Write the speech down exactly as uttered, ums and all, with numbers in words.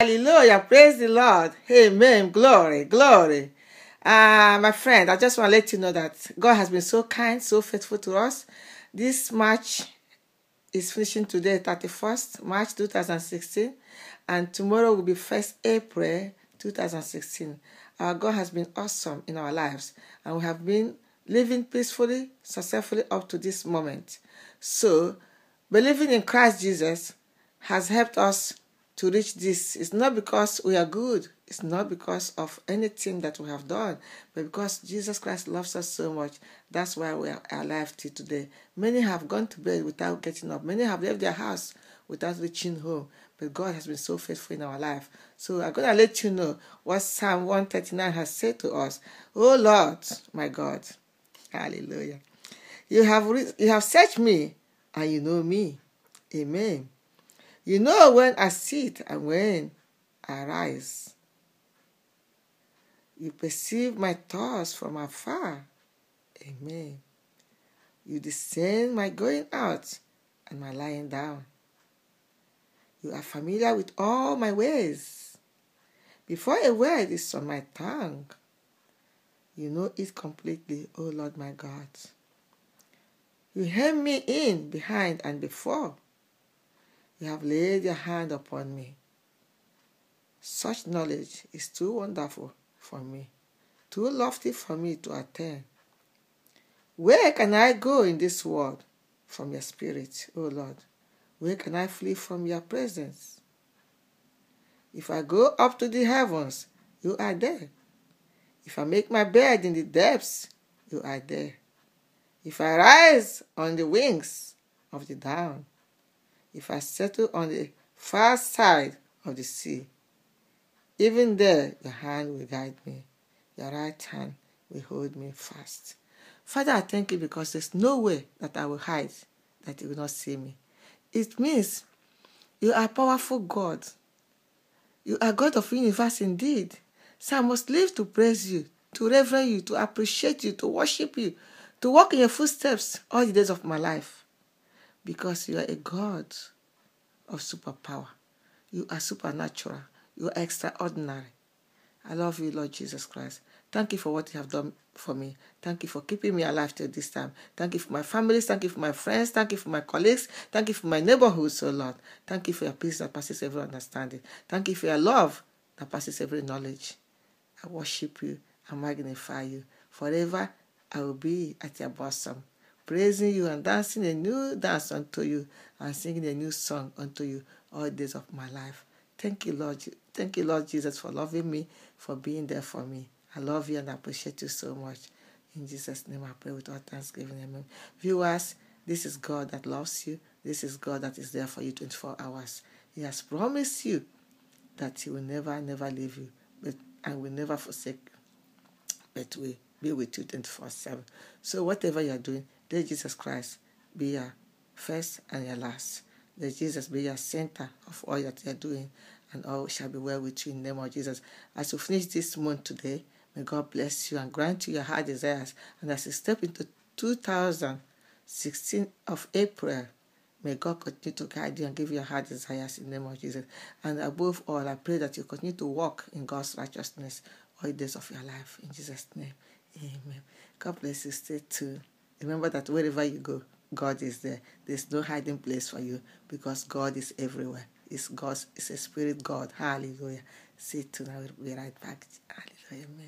Hallelujah. Praise the Lord. Amen. Glory. Glory. Uh, my friend, I just want to let you know that God has been so kind, so faithful to us. This March is finishing today, thirty-first March two thousand sixteen, and tomorrow will be first April two thousand sixteen. Our God has been awesome in our lives, and we have been living peacefully, successfully up to this moment. So, believing in Christ Jesus has helped us to reach this. It's not because we are good. It's not because of anything that we have done, but because Jesus Christ loves us so much. That's why we are alive till today. Many have gone to bed without getting up. Many have left their house without reaching home. But God has been so faithful in our life. So I'm going to let you know what Psalm one thirty-nine has said to us. Oh Lord, my God. Hallelujah. You have, re- you have searched me and you know me. Amen. You know when I sit and when I rise. You perceive my thoughts from afar. Amen. You discern my going out and my lying down. You are familiar with all my ways. Before a word is on my tongue, you know it completely, O Lord my God. You hem me in behind and before. You have laid your hand upon me. Such knowledge is too wonderful for me, too lofty for me to attain. Where can I go in this world from your spirit, O Lord? Where can I flee from your presence? If I go up to the heavens, you are there. If I make my bed in the depths, you are there. If I rise on the wings of the dawn, if I settle on the far side of the sea, even there your hand will guide me. Your right hand will hold me fast. Father, I thank you because there's no way that I will hide, that you will not see me. It means you are a powerful God. You are God of the universe indeed. So I must live to praise you, to reverence you, to appreciate you, to worship you, to walk in your footsteps all the days of my life. Because you are a God of superpower. You are supernatural. You are extraordinary. I love you, Lord Jesus Christ. Thank you for what you have done for me. Thank you for keeping me alive till this time. Thank you for my families. Thank you for my friends. Thank you for my colleagues. Thank you for my neighborhood, so Lord. Thank you for your peace that passes every understanding. Thank you for your love that passes every knowledge. I worship you. I magnify you. Forever I will be at your bosom, praising you and dancing a new dance unto you and singing a new song unto you all the days of my life. Thank you, Lord. Thank you, Lord Jesus, for loving me, for being there for me. I love you and I appreciate you so much. In Jesus' name I pray with all thanksgiving. Amen. Viewers, this is God that loves you. This is God that is there for you twenty-four hours. He has promised you that he will never, never leave you, but and will never forsake you, but will be with you twenty-four seven. So whatever you are doing, let Jesus Christ be your first and your last. Let Jesus be your center of all that you are doing, and all shall be well with you in the name of Jesus. As you finish this month today, may God bless you and grant you your heart desires. And as you step into two thousand sixteen of April, may God continue to guide you and give you your heart desires in the name of Jesus. And above all, I pray that you continue to walk in God's righteousness all the days of your life. In Jesus' name, amen. God bless you. Stay tuned. Remember that wherever you go, God is there. There's no hiding place for you because God is everywhere. It's God. It's a spirit God. Hallelujah. Stay tuned. I will be right back. Hallelujah. Amen.